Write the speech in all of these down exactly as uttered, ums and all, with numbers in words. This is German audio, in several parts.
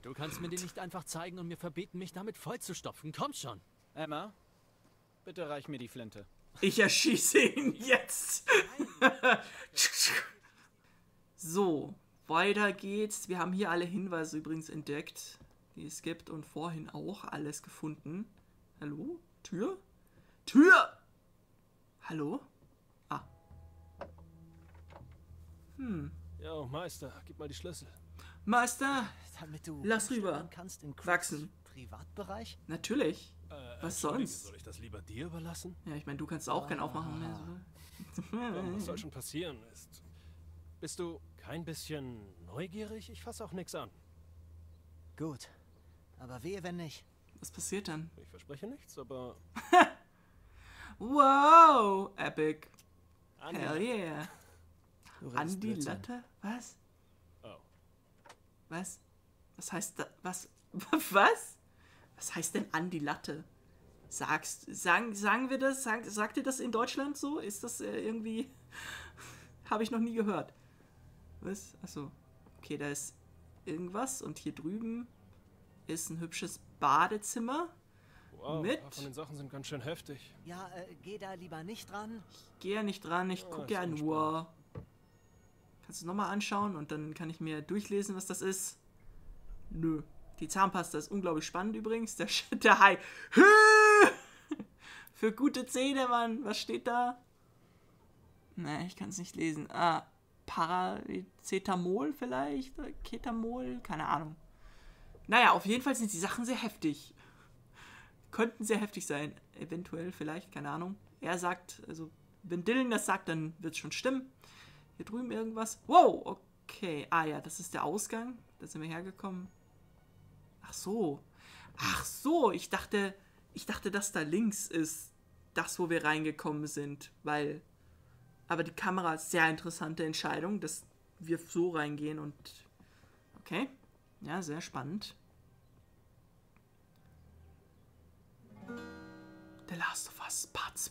Du kannst mir den nicht einfach zeigen und mir verbieten, mich damit vollzustopfen. Komm schon. Emma, bitte reich mir die Flinte. Ich erschieße ihn jetzt. So, weiter geht's. Wir haben hier alle Hinweise übrigens entdeckt, die es gibt und vorhin auch alles gefunden. Hallo? Tür? Tür! Hallo? Ah. Hm. Jo, Meister, gib mal die Schlüssel. Meister, Damit du lass rüber. kannst in Chris' Wachsen. Privatbereich? Natürlich. Äh, Was entschuldige, sonst? Soll ich das lieber dir überlassen? Ja, ich meine, du kannst auch gern aufmachen. Ja, was soll schon passieren? Ist. Bist du kein bisschen neugierig? Ich fasse auch nichts an. Gut. Aber wehe, wenn nicht. Was passiert dann? Ich verspreche nichts, aber. Wow, epic. Andi, Hell yeah. Du redest Andi Blödsinn. Latte? Was? Oh. Was? Was heißt da? Was? Was? Was heißt denn Andi Latte? Sagst, sagen, sagen wir das? Sag, sagt ihr das in Deutschland so? Ist das äh, irgendwie... Habe ich noch nie gehört. Was? Achso. Okay, da ist irgendwas und hier drüben ist ein hübsches Badezimmer. Wow, Mit? ein paar von den Sachen sind ganz schön heftig. Ja, äh, geh da lieber nicht dran. Geh ja nicht dran, ich Ja, gucke ist ja unspannend. nur. Kannst du es nochmal anschauen und dann kann ich mir durchlesen, was das ist? Nö. Die Zahnpasta ist unglaublich spannend übrigens. Der, Sch- der Hai. Für gute Zähne, Mann. Was steht da? Nee, ich kann es nicht lesen. Ah, Paracetamol vielleicht? Oder Ketamol? Keine Ahnung. Naja, auf jeden Fall sind die Sachen sehr heftig. Könnten sehr heftig sein. Eventuell, vielleicht, keine Ahnung. Er sagt, also, wenn Dylan das sagt, dann wird es schon stimmen. Hier drüben irgendwas. Wow, okay. Ah ja, das ist der Ausgang. Da sind wir hergekommen. Ach so. Ach so, ich dachte, ich dachte, das da links ist das, wo wir reingekommen sind. Weil, aber die Kamera ist sehr interessante Entscheidung, dass wir so reingehen und, okay. Ja, sehr spannend. The Last of Us Part zwei.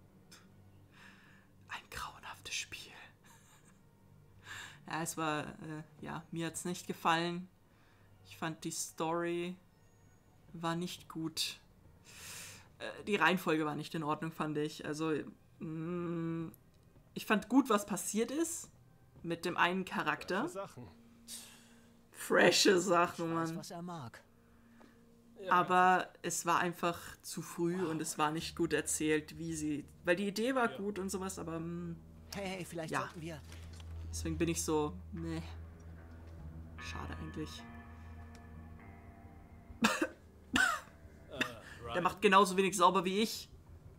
Ein grauenhaftes Spiel. Ja, es war, äh, ja, mir hat's nicht gefallen. Ich fand die Story war nicht gut. Äh, die Reihenfolge war nicht in Ordnung, fand ich. Also, mh, ich fand gut, was passiert ist mit dem einen Charakter. Solche Sachen. Frische Sachen, Ich weiß, Mann. was er mag. Ja, Aber es war einfach zu früh und es war nicht gut erzählt, wie sie... Weil die Idee war Ja. gut und sowas, aber mh, Hey, hey, vielleicht Ja. sollten wir... deswegen bin ich so... Nee. Schade eigentlich. äh, Der Ryan, macht genauso wenig sauber wie ich.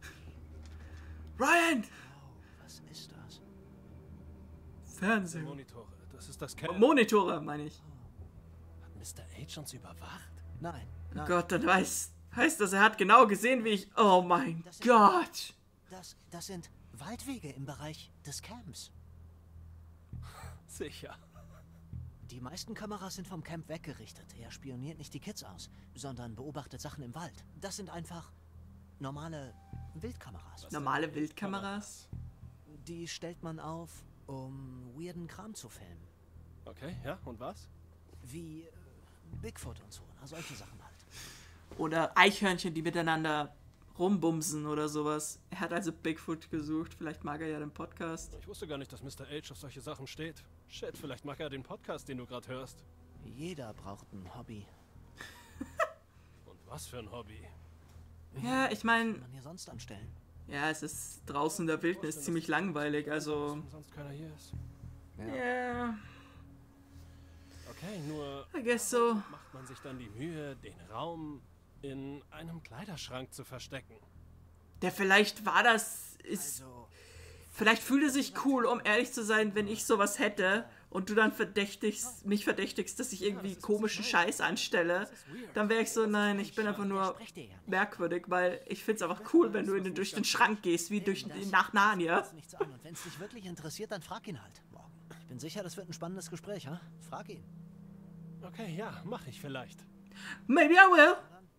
Ryan! Oh, was ist das? Fernsehen. Monitore. Das ist das Camp. Monitore, meine ich. Hat Mister H uns überwacht? Nein, Oh nein. Gott, dann weiß, heißt das, er hat genau gesehen, wie ich... Oh mein Das ist- Gott! Das, das sind Waldwege im Bereich des Camps. Sicher. Die meisten Kameras sind vom Camp weggerichtet. Er spioniert nicht die Kids aus, sondern beobachtet Sachen im Wald. Das sind einfach normale Wildkameras. Was Normale denn? Wildkameras? Die stellt man auf, um weirden Kram zu filmen. Okay, ja, und was? Wie äh, Bigfoot und so. Na, solche Sachen halt. Oder Eichhörnchen, die miteinander rumbumsen oder sowas. Er hat also Bigfoot gesucht. Vielleicht mag er ja den Podcast. Ich wusste gar nicht, dass Mister H auf solche Sachen steht. Shit, vielleicht mag er den Podcast, den du gerade hörst. Jeder braucht ein Hobby. Und was für ein Hobby. Ja, ich Was meine, kann man hier sonst anstellen? ja, es ist draußen in der Wildnis ziemlich langweilig, also... Wenn sonst keiner hier ist. Ja, Okay, nur I guess so. macht man sich dann die Mühe, den Raum in einem Kleiderschrank zu verstecken. Der vielleicht war das... Ist, Also, vielleicht fühlt es sich cool, um ehrlich zu sein, wenn ich sowas hätte und du dann verdächtigst, mich verdächtigst, dass ich irgendwie komischen Scheiß anstelle. Dann wäre ich so, nein, ich bin einfach nur sprecht ihr ja nicht. merkwürdig, weil ich find's einfach cool, wenn du in den, durch den Schrank gehst, wie durch Das nach Narnia. geht nichts an. Und wenn es dich wirklich interessiert, dann frag ihn halt morgen. Ich bin sicher, das wird ein spannendes Gespräch, ha? Frag ihn. Okay, ja, mach ich vielleicht. Maybe I will.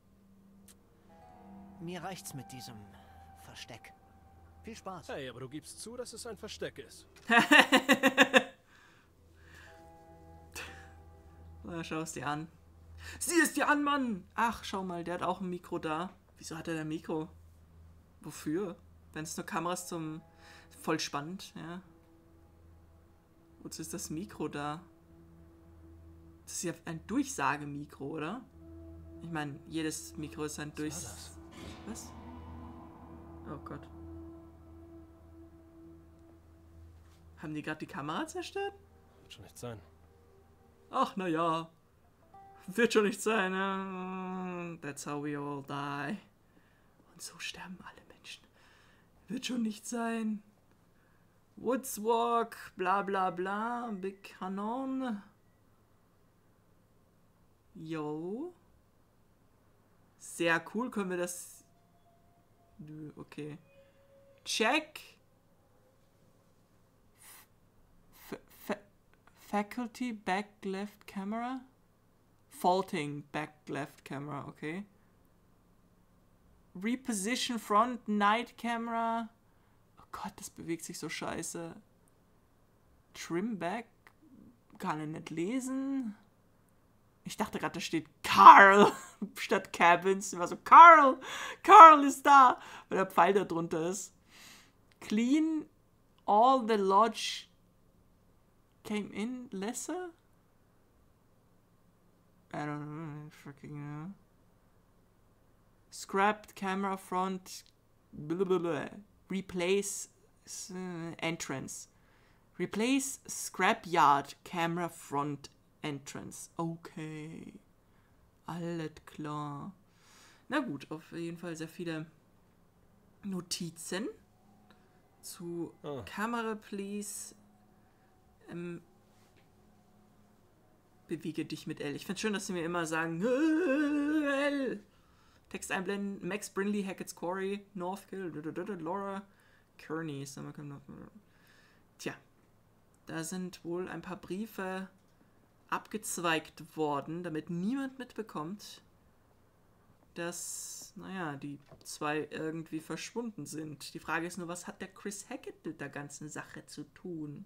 Mir reicht's mit diesem Versteck. Viel Spaß. Hey, aber du gibst zu, dass es ein Versteck ist. Na, schau es dir an. Sieh es dir an, Mann! Ach, schau mal, der hat auch ein Mikro da. Wieso hat er da ein Mikro? Wofür? Wenn es nur Kameras zum... Voll spannend, ja. Wozu ist das Mikro da? Das ist ja ein Durchsagemikro, oder? Ich meine, jedes Mikro ist ein Durch... Was? Oh Gott. Haben die gerade die Kamera zerstört? Wird schon nicht sein. Ach, naja. Wird schon nicht sein, ne? That's how we all die. Und so sterben alle Menschen. Wird schon nicht sein. Woodswalk, bla bla bla, Big Canon. Yo. Sehr cool, können wir das... Nö, okay. Check. F F Faculty back left camera. Faulting back left camera, okay. Reposition front night camera. Oh Gott, das bewegt sich so scheiße. Trim back. Kann ich nicht lesen. Ich dachte gerade, da steht Carl statt Cabins. Ich war so, Carl! Carl ist da! Weil der Pfeil da drunter ist. Clean all the lodge came in lesser? I don't know. Fucking know. Scrapped camera front. Blablabla. Replace uh, entrance. Replace scrapyard camera front entrance. Okay. Alles klar. Na gut, auf jeden Fall sehr viele Notizen zu Oh. Kamera, please. Ähm, bewege dich mit L. Ich finde schön, dass sie mir immer sagen, L. Text einblenden. Max Brindley, Hackett's Quarry, Northkill, Laura Kearney. Tja, da sind wohl ein paar Briefe abgezweigt worden, damit niemand mitbekommt, dass, naja, die zwei irgendwie verschwunden sind. Die Frage ist nur, was hat der Chris Hackett mit der ganzen Sache zu tun?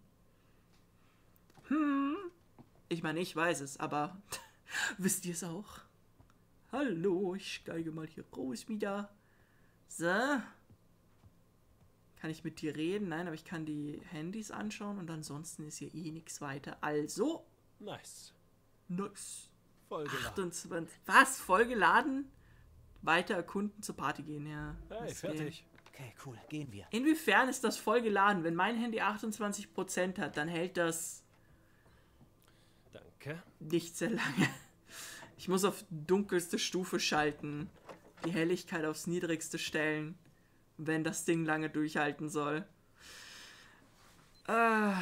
Hm, ich meine, ich weiß es, aber wisst ihr es auch? Hallo, ich steige mal hier raus wieder. So. Kann ich mit dir reden? Nein, aber ich kann die Handys anschauen und ansonsten ist hier eh nichts weiter. Also. Nice. Nice. Vollgeladen. achtundzwanzig. Was? Vollgeladen? Weiter erkunden, zur Party gehen, ja. Hey, Muss fertig. Okay, cool. Gehen wir. Gehen. Inwiefern ist das vollgeladen? Wenn mein Handy achtundzwanzig Prozent hat, dann hält das Danke. nicht sehr lange. Ich muss auf dunkelste Stufe schalten, die Helligkeit aufs niedrigste stellen, wenn das Ding lange durchhalten soll. Ah.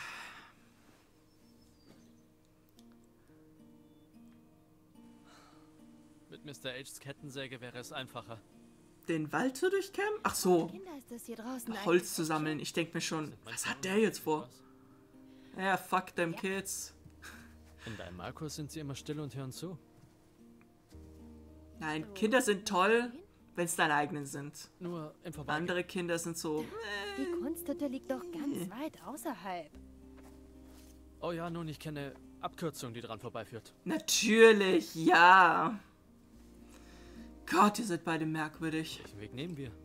Mit Mister H's Kettensäge wäre es einfacher. Den Wald zu durchkämmen? Ach so, Kinder, ist das hier draußen Holz zu sammeln. Ich denke mir schon, was hat der jetzt vor? Ja, fuck them kids. In deinem Markus sind sie immer still und hören zu. Nein, Kinder sind toll, wenn es deine eigenen sind. Nur im Vorbeigehen. Andere Kinder sind so, Die Kunsthütte liegt doch ganz weit außerhalb. Oh ja, nun, ich kenne Abkürzung, die dran vorbeiführt. natürlich, ja. Gott, ihr seid beide merkwürdig. Welchen Weg nehmen wir?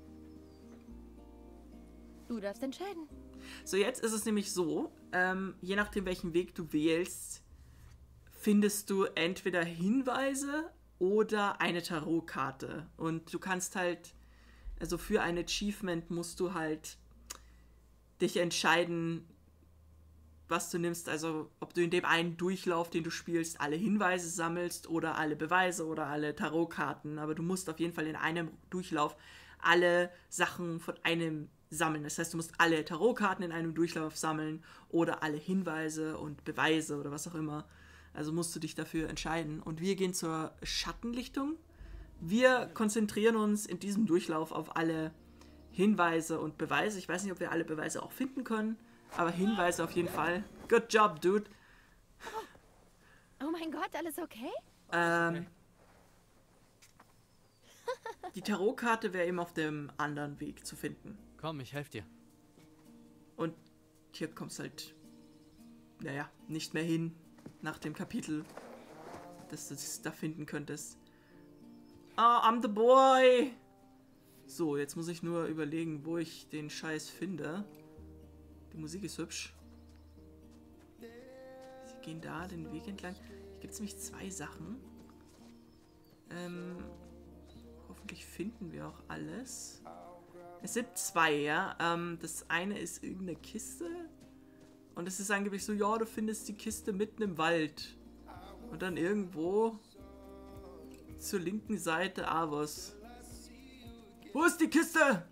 Du darfst entscheiden. So, jetzt ist es nämlich so, ähm, je nachdem, welchen Weg du wählst, findest du entweder Hinweise oder eine Tarotkarte. Und du kannst halt, also für ein Achievement musst du halt dich entscheiden, was du nimmst. Also, ob du in dem einen Durchlauf, den du spielst, alle Hinweise sammelst oder alle Beweise oder alle Tarotkarten. Aber du musst auf jeden Fall in einem Durchlauf alle Sachen von einem sammeln. Das heißt, du musst alle Tarotkarten in einem Durchlauf sammeln oder alle Hinweise und Beweise oder was auch immer. Also musst du dich dafür entscheiden. Und wir gehen zur Schattenlichtung. Wir konzentrieren uns in diesem Durchlauf auf alle Hinweise und Beweise. Ich weiß nicht, ob wir alle Beweise auch finden können, aber Hinweise auf jeden Fall. Good job, dude. Oh mein Gott, alles okay? Ähm, die Tarotkarte wäre eben auf dem anderen Weg zu finden. Komm, ich helfe dir. Und hier kommst halt, naja, nicht mehr hin nach dem Kapitel. dass du das da finden könntest. Oh, I'm the boy! So, jetzt muss ich nur überlegen, wo ich den Scheiß finde. Die Musik ist hübsch. Sie gehen da den Weg entlang. Hier gibt es nämlich zwei Sachen. Ähm, hoffentlich finden wir auch alles. Es sind zwei, ja. Ähm, das eine ist irgendeine Kiste. Und es ist angeblich so, ja, du findest die Kiste mitten im Wald. Und dann irgendwo zur linken Seite Avos. Wo ist die Kiste?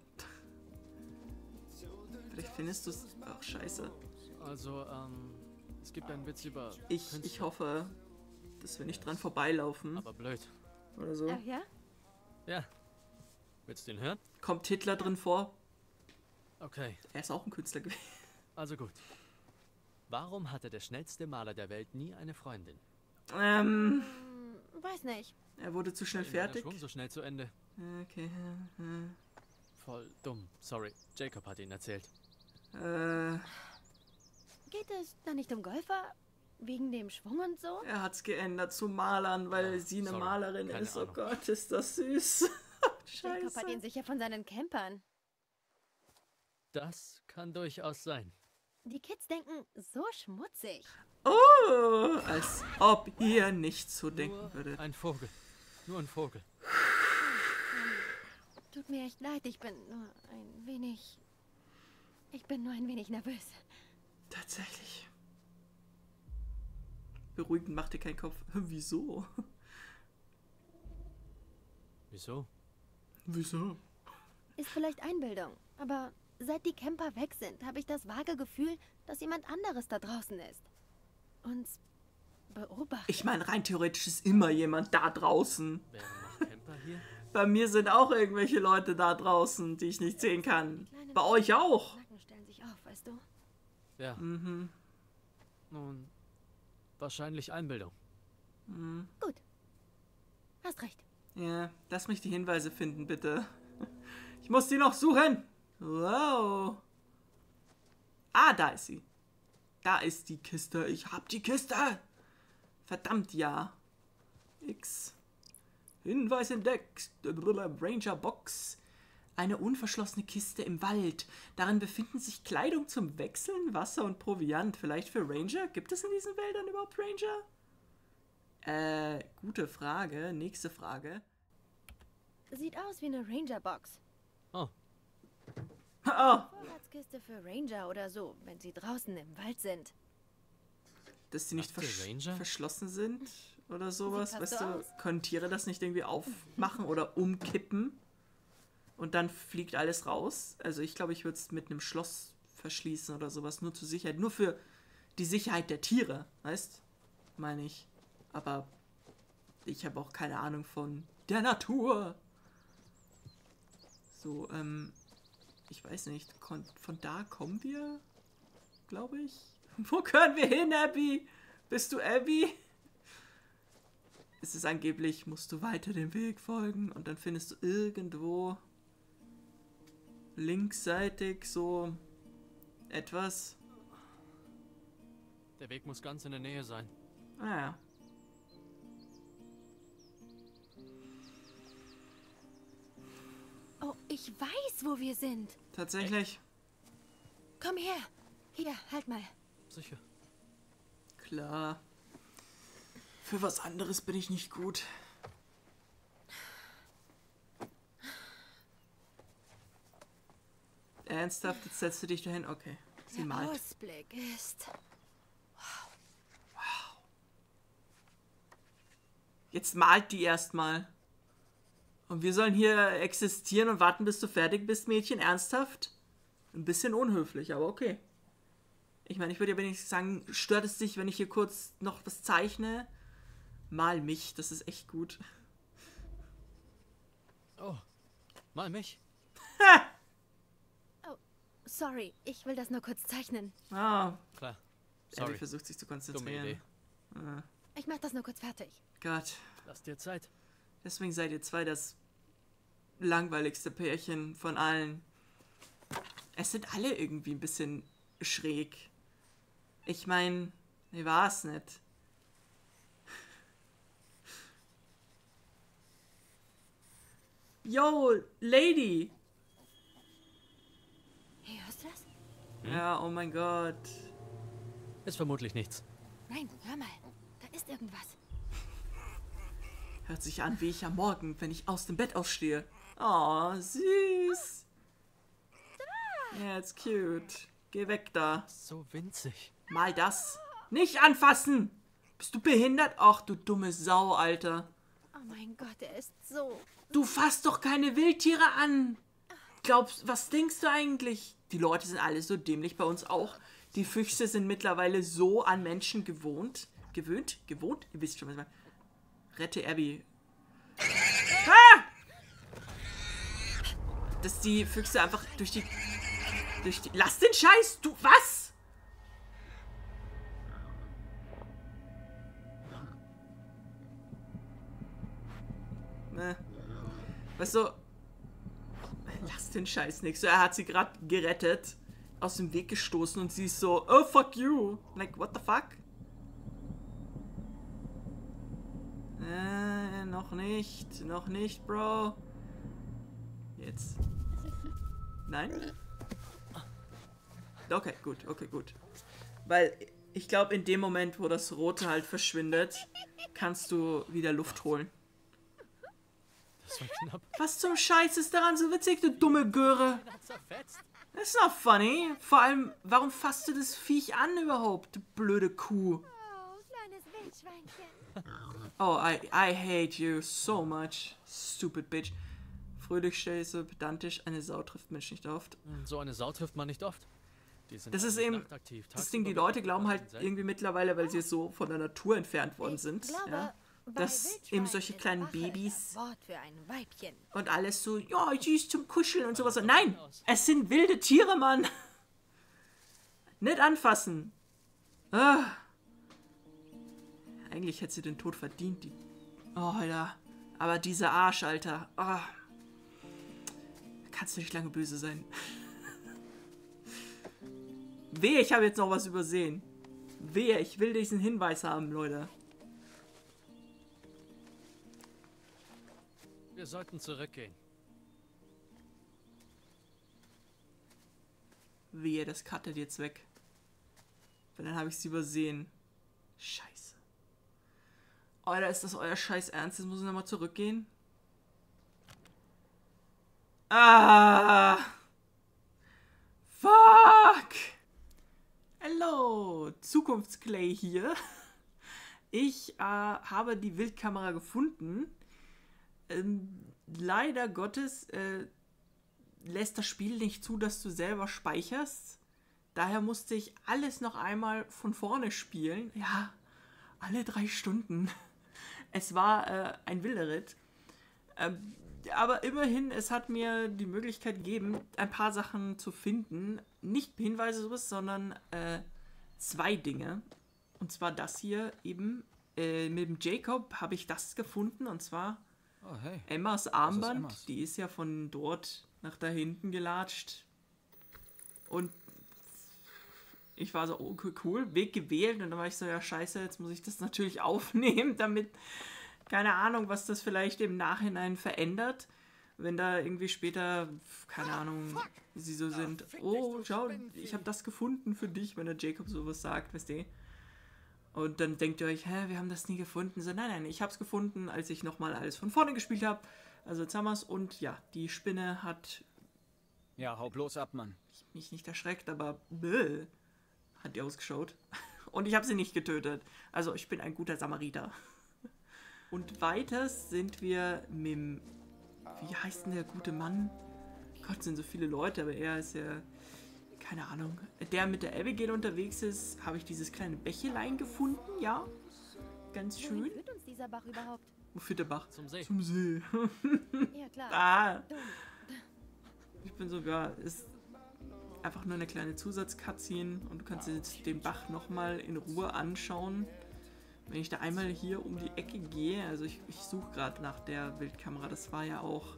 Vielleicht findest du es. Ach, scheiße. Also, ähm, es gibt einen Witz über Ich, Künstler, ich hoffe, dass wir nicht dran vorbeilaufen. aber blöd. Oder so. Ach ja? Ja. Willst du den hören? Kommt Hitler drin vor? Okay, Er ist auch ein Künstler gewesen. also gut. Warum hatte der schnellste Maler der Welt nie eine Freundin? Ähm, Hm, weiß nicht. er wurde zu schnell Ging der fertig. Schwung so schnell zu Ende. Okay. hm, Voll dumm. Sorry, Jacob hat ihn erzählt. Äh, Geht es da nicht um Golfer? Wegen dem Schwung und so? er hat's geändert zu Malern, weil Ja, sie eine sorry. Malerin Keine ist. Oh Ahnung. Gott, ist das süß. Jacob hat ihn Scheiße. sicher von seinen Campern. Das kann durchaus sein. Die Kids denken, so schmutzig. Oh, als ob ihr nicht so denken Nur würdet. ein Vogel. Nur ein Vogel. Tut mir echt leid, ich bin nur ein wenig... Ich bin nur ein wenig nervös. Tatsächlich. Beruhigend, mach dir keinen Kopf. Wieso? Wieso? Wieso? Ist vielleicht Einbildung, aber seit die Camper weg sind, habe ich das vage Gefühl, dass jemand anderes da draußen ist. Uns beobachtet. Ich meine, rein theoretisch ist immer jemand da draußen. Wären noch Camper hier? Bei mir sind auch irgendwelche Leute da draußen, die ich nicht sehen kann. Bei euch auch. Nacken stellen sich auf, weißt du? Ja. Mhm. Nun, wahrscheinlich Einbildung. Gut. Hast recht. Ja, lass mich die Hinweise finden, bitte. Ich muss die noch suchen. Wow. Ah, da ist sie. Da ist die Kiste. Ich hab die Kiste. Verdammt, ja. X. Hinweis entdeckt. Ranger Box. Eine unverschlossene Kiste im Wald. Darin befinden sich Kleidung zum Wechseln, Wasser und Proviant. Vielleicht für Ranger? Gibt es in diesen Wäldern überhaupt Ranger? Äh, gute Frage. Nächste Frage. Sieht aus wie eine Ranger-Box. Oh, Oh, Vorratskiste für Ranger oder so, wenn sie draußen im Wald sind. dass die nicht Habt ihr versch Ranger? verschlossen sind oder sowas. fast Weißt so du, aus. können Tiere das nicht irgendwie aufmachen oder umkippen und dann fliegt alles raus? Also ich glaube, ich würde es mit einem Schloss verschließen oder sowas, nur zur Sicherheit. Nur für die Sicherheit der Tiere, weißt? Meine ich. Aber ich habe auch keine Ahnung von der Natur. So, ähm, ich weiß nicht, kon- von da kommen wir, glaube ich. Wo können wir hin, Abby? Bist du Abby? Es ist angeblich, musst du weiter den Weg folgen und dann findest du irgendwo linksseitig so etwas. der Weg muss ganz in der Nähe sein. Ah ja. Oh, ich weiß, wo wir sind. Tatsächlich. Komm her. Hier, halt mal. Sicher. Klar. Für was anderes bin ich nicht gut. Ernsthaft, jetzt setzt du dich dahin? Okay. Sie Der malt. Ausblick ist... Jetzt malt die erstmal. Und wir sollen hier existieren und warten, bis du fertig bist, Mädchen? Ernsthaft? Ein bisschen unhöflich, aber okay. Ich meine, ich würde ja wenigstens sagen, stört es dich, wenn ich hier kurz noch was zeichne? Mal mich, das ist echt gut. Oh, mal mich. Sorry, ich will das nur kurz zeichnen. Ah, Klar. Abby Sorry, versucht sich zu dumme konzentrieren. Idee. Ah, Ich mach das nur kurz fertig. Gott. Lass dir Zeit. Deswegen seid ihr zwei das langweiligste Pärchen von allen. Es sind alle irgendwie ein bisschen schräg. Ich meine, wie war's nicht? Yo, Lady. Hey, hörst du das? Hm? Ja, oh mein Gott. Ist vermutlich nichts. Nein, hör mal. Da ist irgendwas. Hört sich an wie ich am Morgen, wenn ich aus dem Bett aufstehe. Oh, süß. Ja, it's cute. Geh weg da. So winzig. Mal das. Nicht anfassen. Bist du behindert? Ach, du dumme Sau, Alter. Oh mein Gott, er ist so... Du fasst doch keine Wildtiere an. Glaubst, was denkst du eigentlich? Die Leute sind alle so dämlich, bei uns auch. Die Füchse sind mittlerweile so an Menschen gewohnt. Gewöhnt? Gewohnt? Ihr wisst schon, was ich meine. Rette Abby. Ah! Dass die Füchse einfach durch die... Durch die... Lass den Scheiß! Du... Was? Ne. Weißt du... Lass den Scheiß nicht. So, er hat sie gerade gerettet. Aus dem Weg gestoßen und sie ist so... Oh, fuck you. Like, what the fuck? Äh, noch nicht. Noch nicht, Bro. Jetzt. Nein? Okay, gut, okay, gut. Weil ich glaube, in dem Moment, wo das Rote halt verschwindet, kannst du wieder Luft holen. Das war knapp. Was zum Scheiß ist daran so witzig, du dumme Göre? That's not funny. Vor allem, warum fasst du das Viech an überhaupt, du blöde Kuh? Oh, kleines Wildschweinchen. Oh, I, I hate you so much. Stupid bitch. Fröhlich, stehst pedantisch. Eine Sau trifft Mensch nicht oft. So eine Sau trifft man nicht oft. Die sind Das ist alle eben nachtaktiv, das Ding, die tagsüber Leute glauben halt selten. irgendwie mittlerweile, weil sie so von der Natur entfernt worden Ich sind, glaube, ja, bei dass Wildschweinen eben solche ist kleinen Wache Babys das Wort für ein Weibchen. und alles so, ja, süß zum Kuscheln und sowas. Nein, es sind wilde Tiere, Mann. Nicht anfassen. Ah. Eigentlich hätte sie den Tod verdient, die... Oh, Alter. Aber dieser Arsch, Alter. Ah. Kannst du nicht lange böse sein. Wehe, ich habe jetzt noch was übersehen. Wehe, ich will diesen Hinweis haben, Leute. Wir sollten zurückgehen. Wehe, das cuttet jetzt weg. Weil dann habe ich es übersehen. Scheiße. Alter, ist das euer Scheiß Ernst? Jetzt muss ich nochmal zurückgehen. Ah! Fuck! Hallo, Zukunftsclay hier. Ich äh, habe die Wildkamera gefunden. Ähm, leider Gottes äh, lässt das Spiel nicht zu, dass du selber speicherst. Daher musste ich alles noch einmal von vorne spielen. Ja, alle drei Stunden. Es war äh, ein wilder Ritt. Ähm, aber immerhin, es hat mir die Möglichkeit gegeben, ein paar Sachen zu finden. Nicht Hinweise sowas, sondern äh, zwei Dinge. Und zwar das hier eben. Äh, mit dem Jacob habe ich das gefunden. Und zwar Oh, hey. Emmas Armband. Emmas. Die ist ja von dort nach da hinten gelatscht. Und ich war so, okay, cool, Weg gewählt. Und dann war ich so, ja scheiße, jetzt muss ich das natürlich aufnehmen, damit, keine Ahnung, was das vielleicht im Nachhinein verändert. Wenn da irgendwie später, keine Ahnung, wie sie so sind. Oh, schau, ich habe das gefunden für dich, wenn der Jacob sowas sagt, weißt du. Und dann denkt ihr euch, hä, wir haben das nie gefunden. So, nein, nein, ich habe es gefunden, als ich nochmal alles von vorne gespielt habe. Also jetzt haben wir's. Und ja, die Spinne hat Ja, hau bloß ab, Mann. mich nicht erschreckt, aber bäh, hat die ausgeschaut. Und ich habe sie nicht getötet. Also ich bin ein guter Samariter. Und weiters sind wir mit dem, wie heißt denn der gute Mann? Gott, sind so viele Leute, aber er ist ja, keine Ahnung. Der mit der Abigail unterwegs ist, habe ich dieses kleine Bächelein gefunden, ja. Ganz schön. Wohin führt uns dieser Bach überhaupt? Wo führt der Bach? Zum See. Zum See. Ja, klar. Ah, Dumm. ich bin sogar, ist einfach nur eine kleine Zusatz-Cutscene und du kannst dir jetzt den Bach nochmal in Ruhe anschauen. Wenn ich da einmal hier um die Ecke gehe, also ich, ich suche gerade nach der Wildkamera, das war ja auch,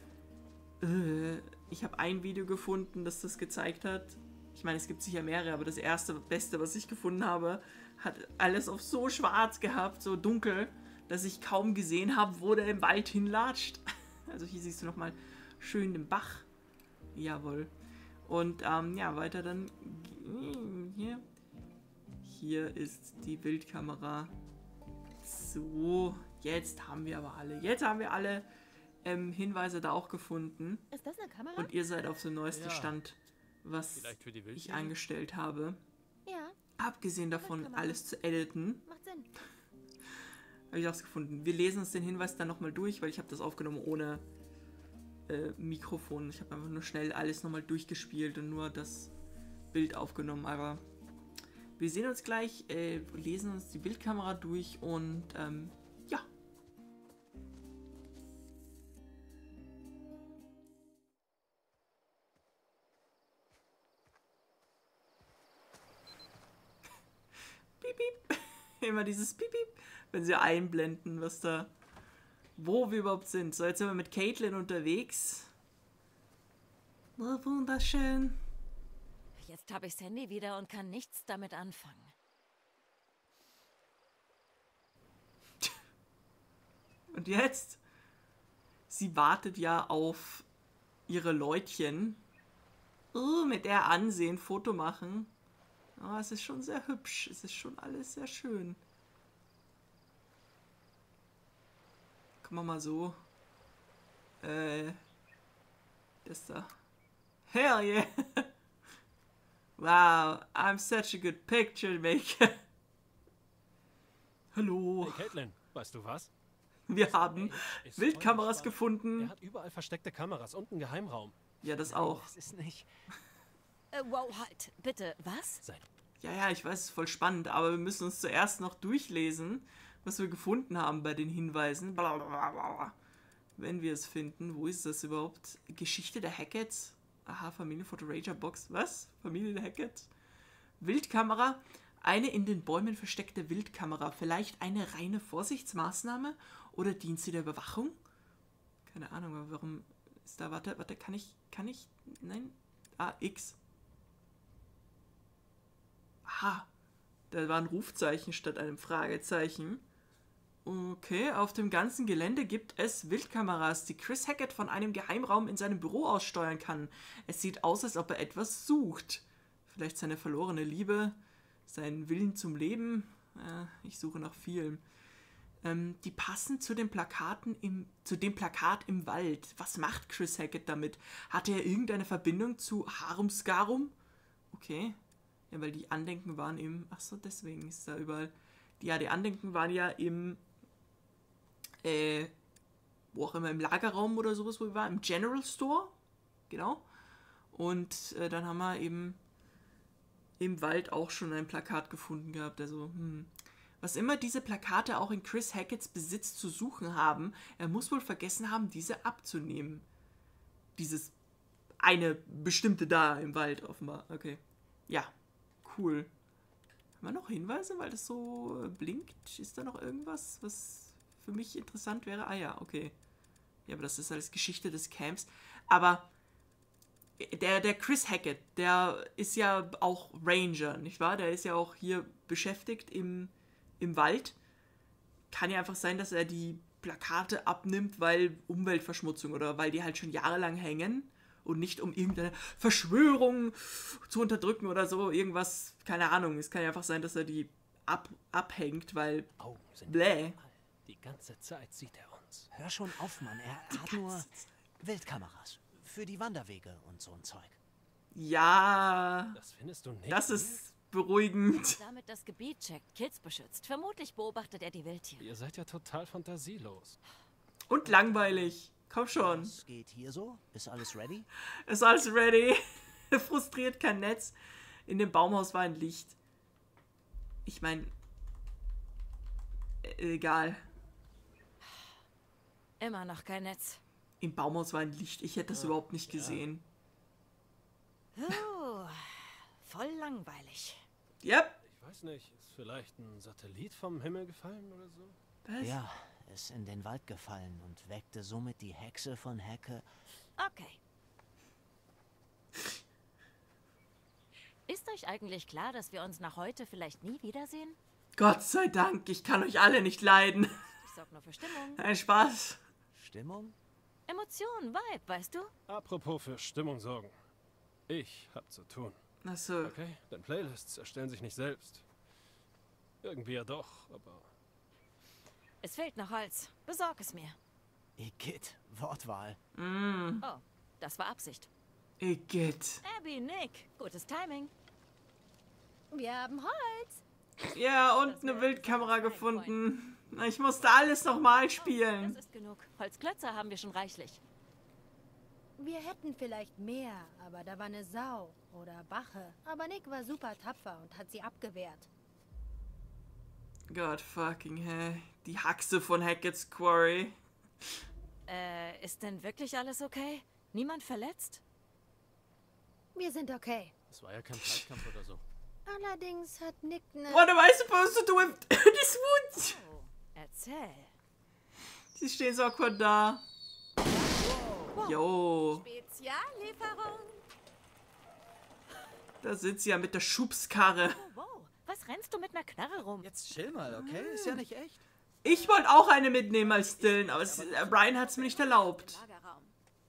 äh, ich habe ein Video gefunden, das das gezeigt hat. Ich meine, es gibt sicher mehrere, aber das erste, beste, was ich gefunden habe, hat alles auf so schwarz gehabt, so dunkel, dass ich kaum gesehen habe, wo der im Wald hinlatscht. Also hier siehst du nochmal schön den Bach. Jawohl. Und ähm, ja, weiter dann hier. Hier ist die Bildkamera. So, jetzt haben wir aber alle. Jetzt haben wir alle ähm, Hinweise da auch gefunden. Ist das eine Kamera? Und ihr seid auf dem neuesten Ja. Stand, was Vielleicht für die ich Wildtiere? eingestellt habe. Ja, Abgesehen davon, Bildkamera. alles zu editen, macht Sinn. habe ich auch gefunden. Wir lesen uns den Hinweis dann nochmal durch, weil ich habe das aufgenommen ohne äh, Mikrofon. Ich habe einfach nur schnell alles nochmal durchgespielt und nur das Bild aufgenommen. Aber wir sehen uns gleich, äh, lesen uns die Bildkamera durch und ähm, ja. Piep, piep. Immer dieses Piep, piep, wenn sie einblenden, was da, wo wir überhaupt sind. So, jetzt sind wir mit Caitlin unterwegs. Oh, wunderschön. Jetzt habe ich das Handy wieder und kann nichts damit anfangen. Und jetzt? Sie wartet ja auf ihre Leutchen. Oh, mit der ansehen, Foto machen. Oh, es ist schon sehr hübsch. Es ist schon alles sehr schön. Gucken wir mal so. Äh. Das da. Hell yeah! Wow, I'm such a good picture maker. Hallo. Hey Caitlin, weißt du was? Wir haben Ist voll Wildkameras spannend. gefunden. Er hat überall versteckte Kameras und einen Geheimraum. Ja, das auch. Das ist nicht... Äh, wow, halt. Bitte, was? Sein Ja, ja, ich weiß, es ist voll spannend, aber wir müssen uns zuerst noch durchlesen, was wir gefunden haben bei den Hinweisen. Blablabla. Wenn wir es finden. Wo ist das überhaupt? Geschichte der Hacketts? Aha, Familienfoto Ranger Box. Was? Familie der Hacketts? Wildkamera. Eine in den Bäumen versteckte Wildkamera. Vielleicht eine reine Vorsichtsmaßnahme? Oder dient sie der Überwachung? Keine Ahnung, aber warum ist da... Warte, warte, kann ich... Kann ich... Nein? Ah, X. Aha. Da war ein Rufzeichen statt einem Fragezeichen. Okay, auf dem ganzen Gelände gibt es Wildkameras, die Chris Hackett von einem Geheimraum in seinem Büro aussteuern kann. Es sieht aus, als ob er etwas sucht. Vielleicht seine verlorene Liebe, seinen Willen zum Leben. Äh, ich suche nach vielem. Ähm, die passen zu den Plakaten im, zu dem Plakat im Wald. Was macht Chris Hackett damit? Hatte er irgendeine Verbindung zu Harum Scarum? Okay. Ja, weil die Andenken waren im... Achso, deswegen ist da überall... Ja, die Andenken waren ja im... Äh, wo auch immer, im Lagerraum oder sowas, wo wir waren, im General Store, genau. Und äh, dann haben wir eben im Wald auch schon ein Plakat gefunden gehabt, also, hm. Was immer diese Plakate auch in Chris Hacketts Besitz zu suchen haben, er muss wohl vergessen haben, diese abzunehmen. Dieses eine bestimmte da im Wald, offenbar, okay. Ja, cool. Haben wir noch Hinweise, weil das so äh, blinkt? Ist da noch irgendwas, was für mich interessant wäre? Ah ja, okay. Ja, aber das ist alles Geschichte des Camps. Aber der, der Chris Hackett, der ist ja auch Ranger, nicht wahr? Der ist ja auch hier beschäftigt im, im Wald. Kann ja einfach sein, dass er die Plakate abnimmt, weil Umweltverschmutzung oder weil die halt schon jahrelang hängen und nicht um irgendeine Verschwörung zu unterdrücken oder so. Irgendwas, keine Ahnung. Es kann ja einfach sein, dass er die ab, abhängt, weil Augen sind bläh. überall. Die ganze Zeit sieht er uns. Hör schon auf, Mann. Er hat nur Wildkameras. Für die Wanderwege und so ein Zeug. Ja, Das findest du nicht? das ist beruhigend. Damit das Gebiet checkt, Kids beschützt. Vermutlich beobachtet er die Wildtiere. Ihr seid ja total fantasielos. Und langweilig. Komm schon. Was geht hier so? Ist alles ready? Ist alles ready. Frustriert kein Netz. In dem Baumhaus war ein Licht. Ich meine, egal. Immer noch kein Netz. Im Baumhaus war ein Licht. Ich hätte das Ja, überhaupt nicht ja. gesehen. Uh, voll langweilig. Yep. Ich weiß nicht, ist vielleicht ein Satellit vom Himmel gefallen oder so? Was? Ja, ist in den Wald gefallen und weckte somit die Hexe von Hecke. Okay. Ist euch eigentlich klar, dass wir uns nach heute vielleicht nie wiedersehen? Gott sei Dank, ich kann euch alle nicht leiden. Ich sorg nur für Stimmung. Ein Spaß. Stimmung? Emotionen, Vibe, weißt du? Apropos für Stimmung sorgen. Ich hab zu tun. Achso. Okay, denn Playlists erstellen sich nicht selbst. Irgendwie ja doch, aber... Es fehlt noch Holz. Besorg es mir. Igitt, Wortwahl. Mm. Oh, das war Absicht. Igitt. Abby, Nick, gutes Timing. Wir haben Holz. Ja, und eine Wildkamera gefunden. Ich musste alles nochmal spielen. Das ist genug. Holzklötzer haben wir schon reichlich. Wir hätten vielleicht mehr, aber da war eine Sau oder Bache. Aber Nick war super tapfer und hat sie abgewehrt. Gott fucking hell. Die Haxe von Hackett's Quarry. Äh, ist denn wirklich alles okay? Niemand verletzt? Wir sind okay. Das war ja kein Preiskampf oder so. Allerdings hat Nick ne... What am I supposed to do with this wood? Oh, erzähl. Sie stehen so awkward da. Jo. Speziallieferung. Da sitzt sie ja mit der Schubskarre. Oh, wow. Was rennst du mit einer Knarre rum? Jetzt chill mal, okay? Ist ja nicht echt. Ich wollte auch eine mitnehmen als Dylan, aber es, äh, Brian hat es mir nicht erlaubt. Lagerraum.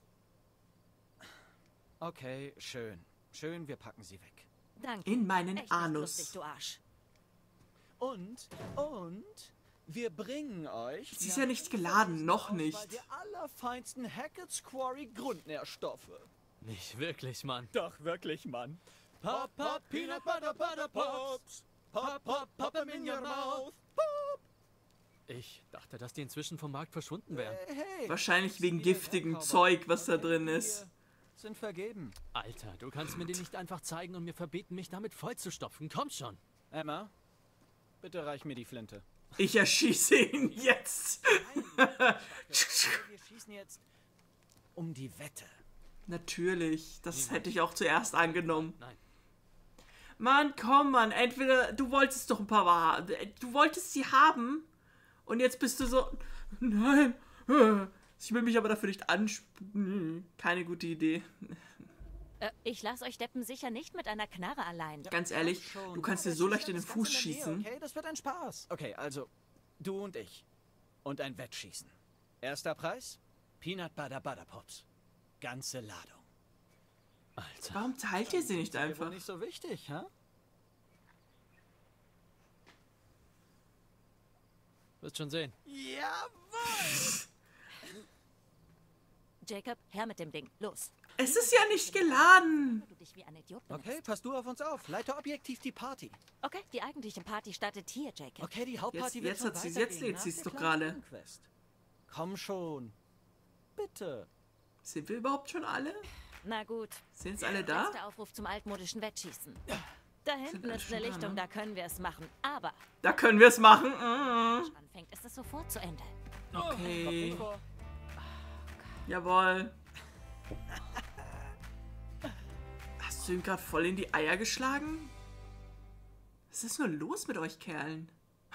Okay, schön. Schön, wir packen sie weg. Danke. In meinen Echt nicht Anus. lustig, du Arsch. Und, und, wir bringen euch... Sie ist ja nicht geladen, noch nicht. ...der allerfeinsten Hackett's Quarry Grundnährstoffe. Nicht wirklich, Mann. Doch, wirklich, Mann. Pop, pop, Peanut Butter Butter Pops. Pop, pop, pop them in your mouth. Pop. Ich dachte, dass die inzwischen vom Markt verschwunden wären. Hey, Wahrscheinlich wegen wir giftigem Wegkauber Zeug, was da und drin wir ist. Sind vergeben. Alter, du kannst mir die nicht einfach zeigen und mir verbieten, mich damit vollzustopfen. Komm schon. Emma, bitte reich mir die Flinte. Ich erschieße ihn jetzt. Wir schießen jetzt um die Wette. Natürlich, das hätte ich auch zuerst angenommen. Nein. Mann, komm, Mann, entweder du wolltest doch ein paar Wahrheit. Du wolltest sie haben und jetzt bist du so, nein, ich will mich aber dafür nicht ansprechen. Keine gute Idee. Äh, ich lasse euch Deppen sicher nicht mit einer Knarre allein. Ganz ehrlich, du kannst dir so leicht in den Fuß schießen. Okay, das wird ein Spaß. Okay, also, du und ich. Und ein Wettschießen. Erster Preis? Peanut Butter Butter Pops. Ganze Ladung. Alter. Warum teilt ihr sie nicht Ist dir wohl einfach? nicht so wichtig, hä? Wirst schon sehen. Jawohl! Jacob, her mit dem Ding. Los. Es ist ja nicht geladen. Du dich wie ein Idiot benutzt. Okay, pass du auf uns auf. Leite objektiv die Party. Okay, die eigentliche Party startet hier, Jacob. Okay, die Hauptparty Jetzt- wird jetzt schon hat sie's- weitergehen jetzt lädt nach sie's der doch kleinen gerade. Nebenquest. Komm schon. Bitte. Sind wir überhaupt schon alle? Na gut. Sind jetzt alle da? Letzter Aufruf zum altmodischen Wettschießen. Da hinten alle ist schon eine da, Lichtung, ne? da können wir es machen. Aber Da können wir es machen. Mm. wenn es anfängt, ist es sofort zu Ende. Okay. Vor. Jawohl. Hast du ihm gerade voll in die Eier geschlagen? Was ist nur los mit euch Kerlen?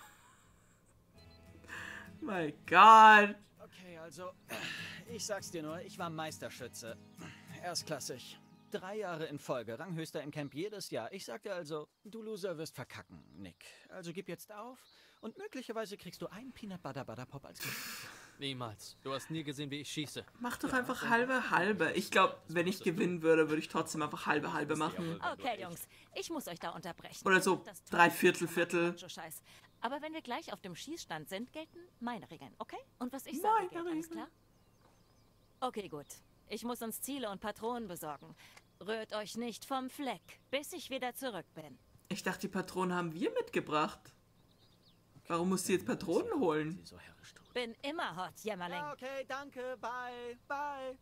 Mein Gott. Okay, also, ich sag's dir nur, ich war Meisterschütze. Erstklassig. Drei Jahre in Folge, Ranghöchster im Camp jedes Jahr. Ich sag dir also, du Loser wirst verkacken, Nick. Also gib jetzt auf und möglicherweise kriegst du einen Peanut Butter Butter Pop als Gift. Niemals. Du hast nie gesehen, wie ich schieße. Mach doch einfach halbe halbe. Ich glaube, wenn ich gewinnen würde, würde ich trotzdem einfach halbe halbe machen. Okay, Jungs, ich muss euch da unterbrechen. Oder so Das tut drei mir Viertel, leid, Viertel. Macho-Scheiß. Aber wenn wir gleich auf dem Schießstand sind, gelten meine Regeln, okay? Und was ich Meine sage, gilt, alles Regeln. klar? Okay, gut. Ich muss uns Ziele und Patronen besorgen. Rührt euch nicht vom Fleck, bis ich wieder zurück bin. Ich dachte, die Patronen haben wir mitgebracht. Warum musst du jetzt Patronen holen? Sie so herrisch tut. Bin immer hot, Jämmerling. Ja, okay, danke, bye, bye.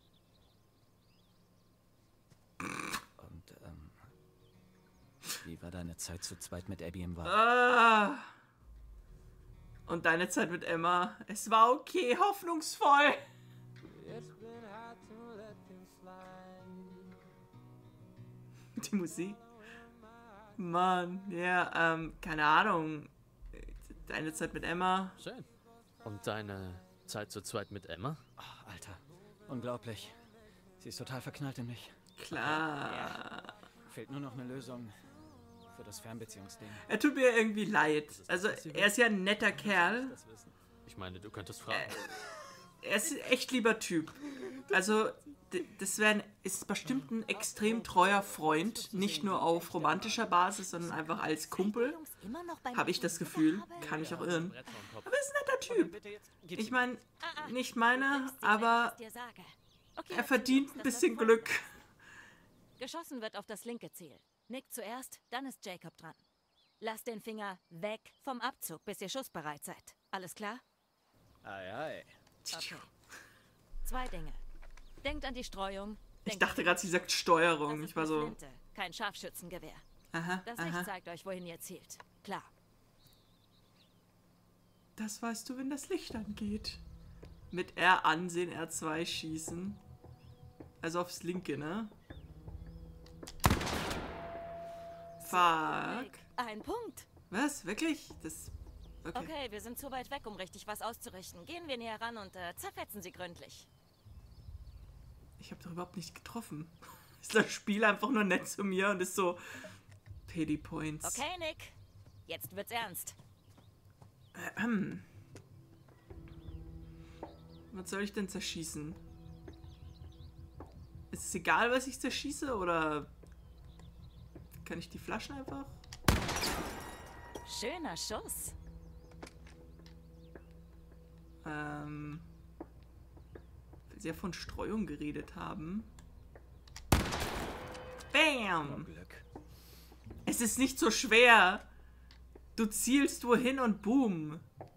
Und, ähm, wie war deine Zeit zu zweit mit Abby im Wald? Ah. Und deine Zeit mit Emma. Es war okay, hoffnungsvoll. Die Musik. Mann, ja, ähm, keine Ahnung. Deine Zeit mit Emma. Schön. Und deine Zeit zu zweit mit Emma? Ach, Alter, unglaublich. Sie ist total verknallt in mich. Klar. Fehlt nur noch eine Lösung für das Fernbeziehungsding. Er tut mir irgendwie leid. Also, er ist ja ein netter Kerl. Das wissen. Ich meine, du könntest fragen. Er ist ein echt lieber Typ. Also, d- das wär ein, ist bestimmt ein extrem treuer Freund. Nicht nur auf romantischer Basis, sondern einfach als Kumpel. Jungs immer noch beim Habe ich das Fußball Gefühl. haben? Kann ich auch irren. Brett vorm Kopf. Aber ist ein netter Typ. Bitte jetzt. Gib's Ich meine, Ah, ah, nicht du meiner, nimmst dir, wenn ich aber es dir sage. Okay, er Jungs, verdient das ein läuft bisschen folgendes. Glück. Geschossen wird auf das linke Ziel. Nick zuerst, dann ist Jacob dran. Lasst den Finger weg vom Abzug, bis ihr schussbereit seid. Alles klar? Ei, ei. Okay. Zwei Dinge. Denkt an die Streuung. Ich Denkt dachte an- gerade, sie sagt das Steuerung. ist Ich war eine so, Flinte, kein Scharfschützengewehr. aha, Das Licht aha. zeigt euch, wohin ihr zielt. Klar. Das weißt du, wenn das Licht angeht. Mit R ansehen, R zwei schießen. Also aufs linke, ne? Fuck. Nick, ein Punkt. Was? Wirklich? Das... Okay. Okay, wir sind zu weit weg, um richtig was auszurichten. Gehen wir näher ran und äh, zerfetzen sie gründlich. Ich habe doch überhaupt nicht getroffen. Ist das Spiel einfach nur nett zu mir und ist so... Pity Points. Okay, Nick. Jetzt wird's ernst. Ähm. Was soll ich denn zerschießen? Ist es egal, was ich zerschieße, oder... Kann ich die Flaschen einfach... Schöner Schuss. Ähm, weil sie ja von Streuung geredet haben. Bam! Glück. Es ist nicht so schwer. Du zielst wohin und boom.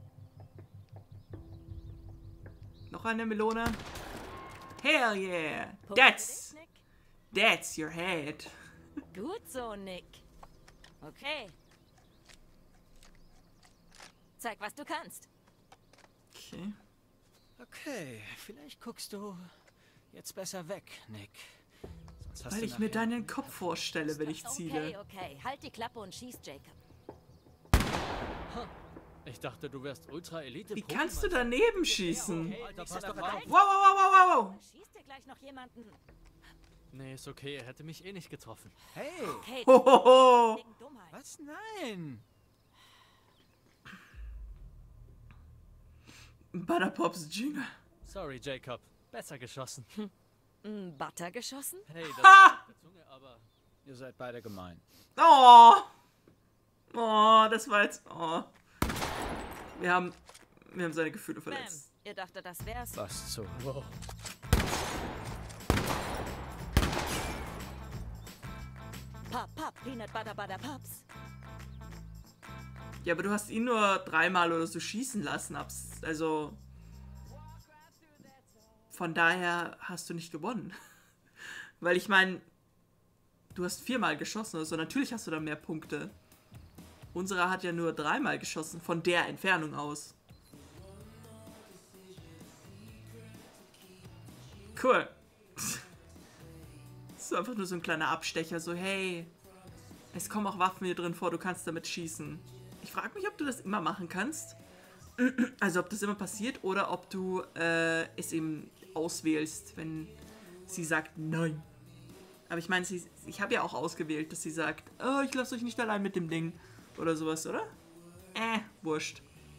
Noch eine Melone. Hell yeah! Punkt That's, für dich, that's your head. Nick. Gut so, Nick. Okay. Zeig, was du kannst. Okay. Okay, vielleicht guckst du jetzt besser weg, Nick. Sonst hast Weil du ich mir nachher- deinen Kopf vorstelle, wenn ich Okay, ziele. okay. Halt die Klappe und schieß, Jacob. Ich dachte, du wärst Ultra-Elite. Wie kannst du daneben schießen? Okay, Alter, Ist pass das doch doch auf. ein- Wow, wow, wow, wow, wow. Schießt dir gleich noch jemanden. Nee, ist okay. Er hätte mich eh nicht getroffen. Hey, Okay, Hohoho. wegen Dummheit. was? Nein. Butterpops Jünger. Sorry, Jacob. Besser geschossen. Ein Butter geschossen? Hey, das Ha! ist der Zunge, aber... Ihr seid beide gemein. Oh. Oh, das war jetzt... Oh. Wir haben... Wir haben seine Gefühle Bam. verletzt. Ihr dachtet, das wär's? Was zu? Wow. Pop, pop, Peanut Butter Butter Pops. Ja, aber du hast ihn nur dreimal oder so schießen lassen. Abs also... Von daher hast du nicht gewonnen. Weil ich meine... Du hast viermal geschossen oder so. Natürlich hast du dann mehr Punkte. Unsere hat ja nur dreimal geschossen. Von der Entfernung aus. Cool. Das ist einfach nur so ein kleiner Abstecher. So, hey... Es kommen auch Waffen hier drin vor, du kannst damit schießen. Ich frage mich, ob du das immer machen kannst. Also ob das immer passiert oder ob du äh, es eben auswählst, wenn sie sagt nein. Aber ich meine, sie, ich habe ja auch ausgewählt, dass sie sagt, oh, ich lasse euch nicht allein mit dem Ding. Oder sowas, oder? Äh, wurscht.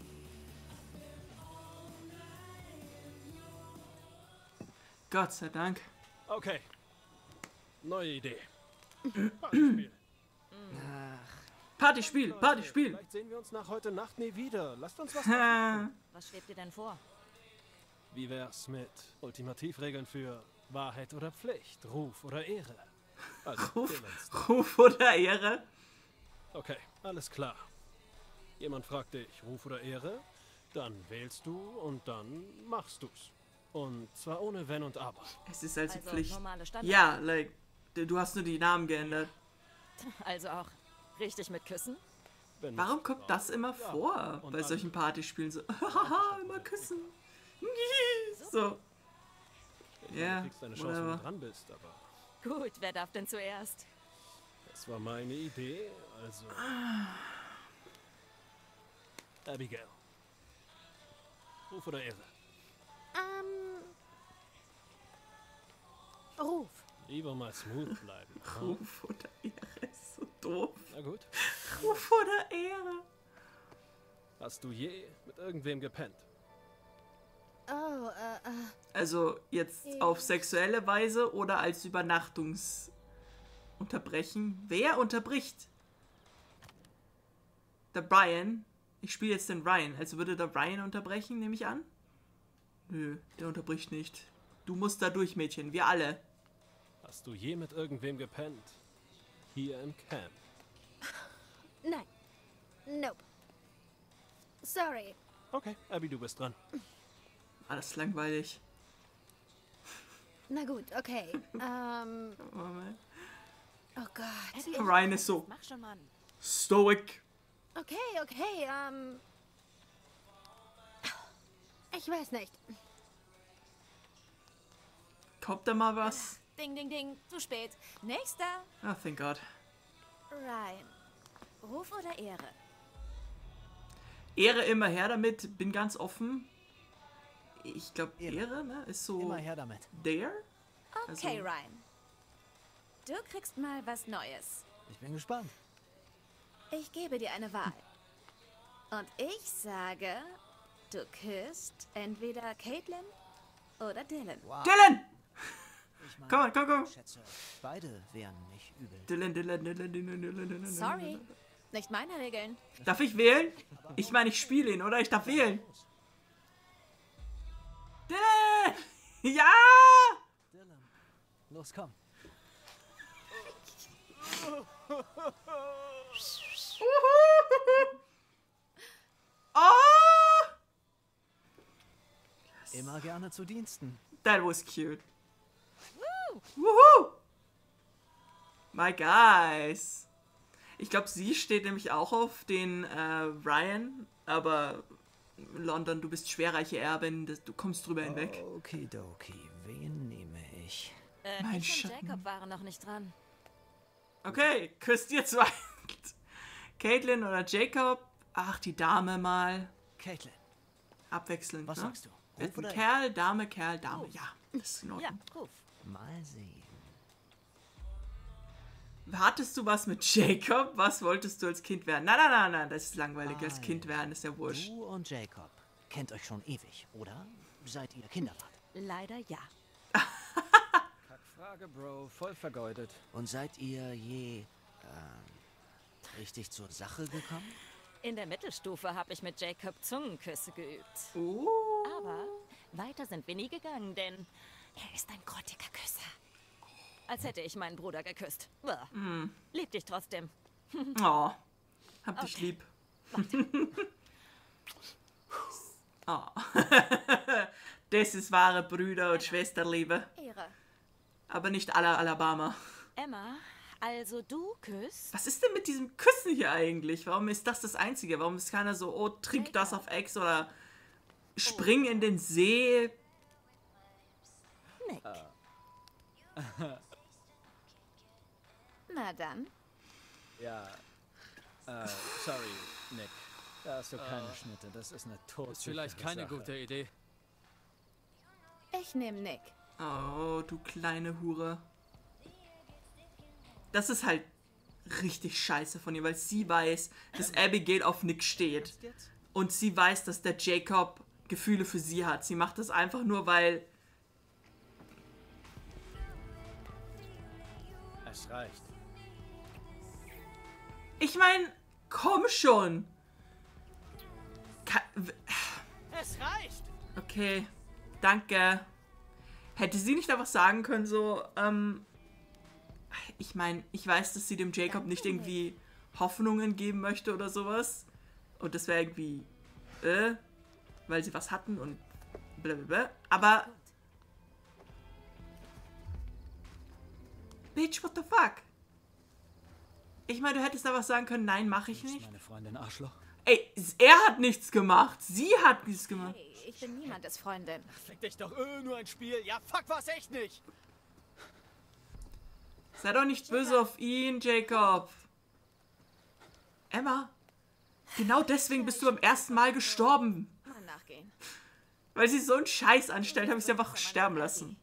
Gott sei Dank. Okay. Neue Idee. Partyspiel. Partyspiel, Partyspiel. Vielleicht sehen wir uns nach heute Nacht nie wieder. Lasst uns was Ha. Was schwebt dir denn vor? Wie wär's mit Ultimativregeln für Wahrheit oder Pflicht, Ruf oder Ehre? Also, Ruf, Demenz. Ruf oder Ehre? Okay, alles klar. Jemand fragt dich, Ruf oder Ehre? Dann wählst du und dann machst du's. Und zwar ohne Wenn und Aber. Es ist also, Also Pflicht. normale Standard. Ja, like, du du hast nur die Namen geändert. Also auch richtig mit Küssen? Wenn Warum nicht, kommt das immer ja. vor Und bei dann- solchen Partyspielen? So, haha, immer küssen. So, Ich Ja, meine, du kriegst deine Chance, wenn whatever. du dran bist, aber Gut, wer darf denn zuerst? das war meine Idee, also... Abigail. Ruf oder Ehre? Ähm. Ruf. Lieber mal smooth bleiben. ha? Ruf oder Ehre ist so doof. Na gut. Ruf oder Ehre. Hast du je mit irgendwem gepennt? Oh, äh, äh. Also jetzt auf sexuelle Weise oder als Übernachtungsunterbrechen? Wer unterbricht? Der Brian. Ich spiele jetzt den Ryan. Also würde der Brian unterbrechen, nehme ich an? Nö, der unterbricht nicht. Du musst da durch, Mädchen. Wir alle. Hast du je mit irgendwem gepennt? Hier im Camp. Nein. Nope. Sorry. Okay, Abby, du bist dran. Alles langweilig. Na gut, okay. Ähm. Oh Gott. Abby, Ryan ist so Mach schon, Mann. stoic. Okay, okay, ähm. Ich weiß nicht. Kommt da mal was? Ding, ding, ding. Zu spät. Nächster. Ah, thank God. Ryan. Ruf oder Ehre? Ehre immer her damit. Bin ganz offen. Ich glaube, Ehre. Ehre, ne? Ist so Immer her damit. there. Okay, Also- Ryan. Du kriegst mal was Neues. Ich bin gespannt. Ich gebe dir eine Wahl. Und ich sage, du küsst entweder Caitlin oder Dylan. Wow. Dylan! Ich meine, Komm, on, komm, komm. ich schätze, beide wären nicht übel. Dylan, Dylan, Dylan, Dylan, Dylan, Dylan. Sorry, nicht meine Regeln. Darf ich wählen? Ich meine, ich spiele ihn, oder? Ich darf wählen. Dylan! Ja! Dylan, los komm. Oh! Immer gerne zu Diensten. That was cute. Woohoo! My guys. Ich glaube, sie steht nämlich auch auf den äh, Ryan, aber London, du bist schwerreiche Erbin, das, du kommst drüber hinweg. Okidoki, wen nehme ich? Äh, Mein ich und Schatten. Jacob waren noch nicht dran. Okay, küsst ihr zwei. Caitlin oder Jacob? Ach, die Dame mal. Caitlin, Abwechselnd, was ne? sagst du? Äh, Ruf oder Kerl, Dame, Kerl, Dame. Ja, das ist in Ja, Ordnung. ruf. Mal sehen. Hattest du was mit Jacob? Was wolltest du als Kind werden? Nein, nein, nein, nein, das ist langweilig. Als Nein. Kind werden ist ja wurscht. Du und Jacob kennt euch schon ewig, oder? Seit ihr Kinder wart. Leider ja. Frage, Bro. Voll vergeudet. Und seid ihr je ähm, richtig zur Sache gekommen? In der Mittelstufe habe ich mit Jacob Zungenküsse geübt. Oh. Aber weiter sind wir nie gegangen, denn er ist ein grottiger Küsser. Als hätte ich meinen Bruder geküsst. Uah. Lieb dich trotzdem. Oh, hab dich Okay. lieb. Oh. Das ist wahre Brüder- und Schwesterliebe. Ehre. Aber nicht aller Alabama. Emma, also du küsst? Was ist denn mit diesem Küssen hier eigentlich? Warum ist das das Einzige? Warum ist keiner so, oh, trink das auf Ex oder spring in den See? Nick. Na dann. Ja. Äh, sorry, Nick. Da hast du keine Schnitte. Das ist eine todsichere Ist vielleicht keine Sache. gute Idee. Ich nehme Nick. Oh, du kleine Hure. Das ist halt richtig scheiße von ihr, weil sie weiß, dass Abigail auf Nick steht. Und sie weiß, dass der Jacob Gefühle für sie hat. Sie macht das einfach nur, weil... Es reicht. Ich meine, komm schon. Ka w- Es reicht! okay, danke. Hätte sie nicht einfach sagen können, so, ähm... Ich meine, ich weiß, dass sie dem Jacob Danke, nicht irgendwie Hoffnungen geben möchte oder sowas. Und das wäre irgendwie, äh, weil sie was hatten und blablabla. Aber, Bitch, what the fuck? Ich meine, du hättest einfach sagen können, nein, mache ich Ist nicht. meine Freundin Arschloch? Ey, er hat nichts gemacht. Sie hat nichts gemacht. Hey, ich bin niemandes Freundin. Fick dich doch, äh, nur ein Spiel. Ja, fuck, war's echt nicht. Sei doch nicht böse auf ihn, Jacob. Emma, genau deswegen bist du beim ersten Mal gestorben. Mal nachgehen. Weil sie so einen Scheiß anstellt, habe ich sie einfach sterben lassen.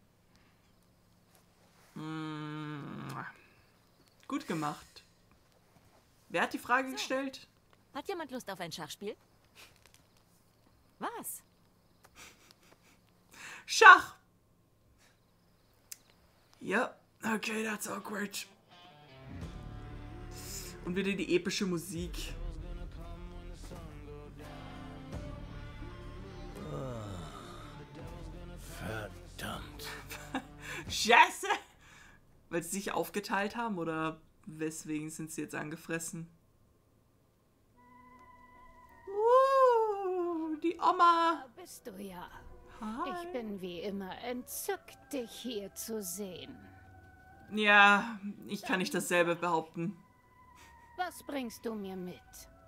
Mm. Gut gemacht. Wer hat die Frage gestellt? Hat jemand Lust auf ein Schachspiel? Was? Schach! Ja, okay, that's awkward. Und wieder die epische Musik. Verdammt. Scheiße! Weil sie sich aufgeteilt haben oder weswegen sind sie jetzt angefressen? Uh, die Oma. Da bist du ja. Hi. Ich bin wie immer entzückt, dich hier zu sehen. Ja, ich kann nicht dasselbe behaupten. Was bringst du mir mit?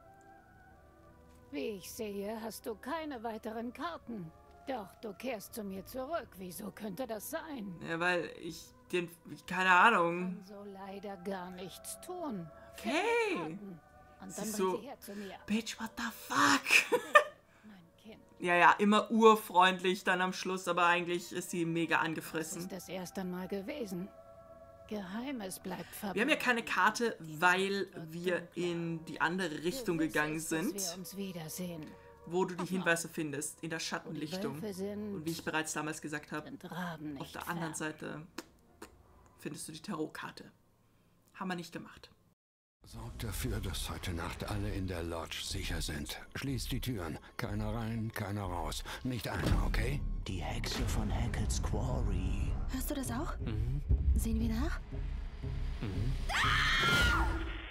Wie ich sehe, hast du keine weiteren Karten. Doch, du kehrst zu mir zurück. Wieso könnte das sein? Ja, weil ich den... keine Ahnung. Kann so leider gar nichts tun. Okay. Karten. Und Sie dann ist bring so- sie her zu mir. Bitch, what the fuck? Mein Kind. Ja, ja, immer urfreundlich dann am Schluss, aber eigentlich ist sie mega Das angefressen. ist das erste Mal gewesen. Geheimes bleibt verborgen. Wir haben ja keine Karte, weil wir in die andere Richtung gegangen sind, Dass wir uns wiedersehen. wo du die Hinweise findest, in der Schattenlichtung. Wölfe sind Und wie ich bereits damals gesagt habe, sind Raben auf nicht der anderen fern. Seite findest du die Tarotkarte. Haben wir nicht gemacht. Sorgt dafür, dass heute Nacht alle in der Lodge sicher sind. Schließt die Türen. Keiner rein, keiner raus. Nicht einer, okay? Die Hexe von Hackett's Quarry. Hörst du das auch? Mhm. Sehen wir nach? Mhm. Ah!